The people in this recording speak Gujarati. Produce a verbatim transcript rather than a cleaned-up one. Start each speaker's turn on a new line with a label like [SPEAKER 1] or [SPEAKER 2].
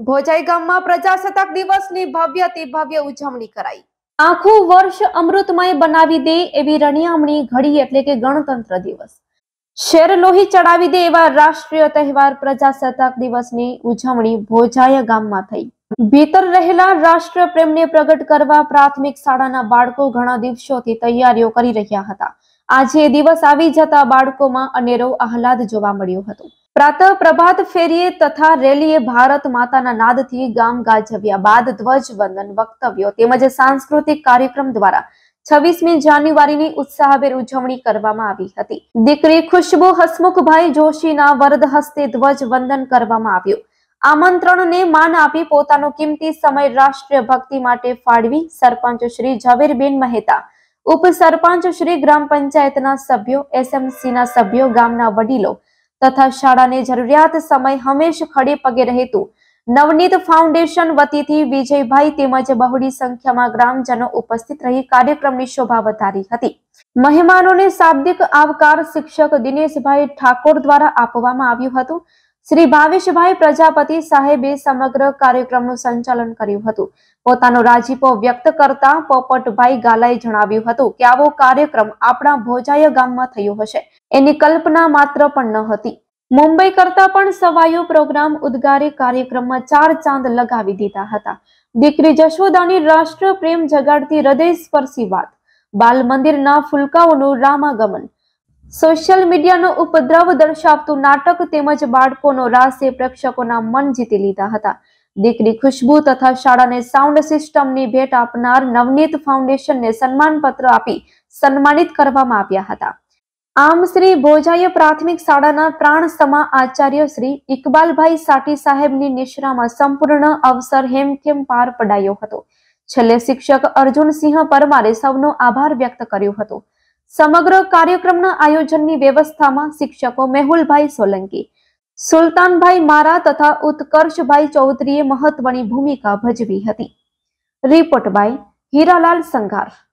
[SPEAKER 1] ભોજાઈ ગામમાં પ્રજાસત્તાક દિવસની ભવ્યથી ભવ્ય ઉજવણી કરાઈ। આખું વર્ષ અમૃતમય બનાવી દે એવી રણિયામણી ઘડી એટલે કે ગણતંત્ર દિવસ શેર લોહી ચડાવી દે એવા રાષ્ટ્રીય તહેવાર પ્રજાસત્તાક દિવસની ઉજવણી ભોજાઈ ગામમાં થઈ। ભીતર રહેલા રાષ્ટ્ર પ્રેમને પ્રગટ કરવા પ્રાથમિક શાળાના બાળકો ઘણા દિવસોથી તૈયારીઓ કરી રહ્યા હતા। આજે દિવસ આવી જતા બાળકોમાં અનેરો આહલાદ જોવા મળ્યો હતો। પ્રાતઃ પ્રભાત ફેરીએ તથા રેલીએ ભારત માતાના નાદથી ગામ ગાજવ્યા બાદ ધ્વજવંદન વક્તવ્યો તેમજ સાંસ્કૃતિક કાર્યક્રમ દ્વારા છવ્વીસમી જાન્યુઆરીની ઉત્સાહભેર ઉજવણી કરવામાં આવી હતી। દીકરી ખુશ્બુ હસમુખભાઈ જોશીના વરદ હસ્તે ધ્વજવંદન કરવામાં આવ્યું। આમંત્રણને માન આપી પોતાનો કિંમતી સમય રાષ્ટ્રીય ભક્તિ માટે ફાળવી સરપંચ શ્રી ઝવેરબેન મહેતા, ઉપસરપંચ શ્રી ગ્રામ પંચાયતના સભ્યો, એસએમસીના સભ્યો, ગામના વડીલો તથા શાળાને જરૂરિયાત સમય હંમેશ ખડે પગે રહેતું નવનીત ફાઉન્ડેશન વતીથી વિજયભાઈ તેમજ બહોળી સંખ્યામાં ગ્રામજનો ઉપસ્થિત રહી કાર્યક્રમની શોભા વધારી હતી। મહેમાનોને શાબ્દિક આવકાર શિક્ષક દિનેશભાઈ ઠાકોર દ્વારા આપવામાં આવ્યું હતું। શ્રી ભાવેશભાઈ પ્રજાપતિ સાહેબે સમગ્ર કાર્યક્રમનું સંચાલન કર્યું હતું। પોતાનો રાજીપો વ્યક્ત કરતા પોપટભાઈ ગાલાએ જણાવ્યું હતું કે આવો કાર્યક્રમ આપણા ભોજાઈ ગામમાં થયો હશે એની કલ્પના માત્ર પણ ન હતી। મુંબઈ કરતા પણ સવાયો પ્રોગ્રામ ઉદ્ગારી કાર્યક્રમમાં ચાર ચાંદ લગાવી દીધા હતા। દીકરી જશોદાની રાષ્ટ્ર પ્રેમ જગાડતી હૃદય સ્પર્શી વાત, બાલ મંદિરના ફુલકાઓનું રામાગમન, સોશિયલ મીડિયાનો ઉપદ્રવ દર્શાવતું નાટક તેમજ બાળકોનો રાસે પ્રેક્ષકોના મન જીતી લીધા હતા। દીકરી ખુશ્બુ તથા શાળાને સાઉન્ડ સિસ્ટમની ભેટ આપનાર નવનીત ફાઉન્ડેશનને સન્માનપત્ર આપી સન્માનિત કરવામાં આવ્યા હતા। આમ શ્રી ભોજાઈ પ્રાથમિક શાળાના પ્રાણસમા આચાર્ય શ્રી ઇકબાલભાઈ સાટી સાહેબની નિશ્રામાં સંપૂર્ણ અવસર હેમખેમ પાર પડાયો હતો। છેલ્લે શિક્ષક અર્જુનસિંહ પરમારે સૌનો આભાર વ્યક્ત કર્યો હતો। સમગ્ર કાર્યક્રમના આયોજનની વ્યવસ્થામાં શિક્ષકો મેહુલભાઈ સોલંકી, સુલતાનભાઈ મારા તથા ઉત્કર્ષભાઈ ચૌધરીએ મહત્વની ભૂમિકા ભજવી હતી। Report by Hiralal Sanghar.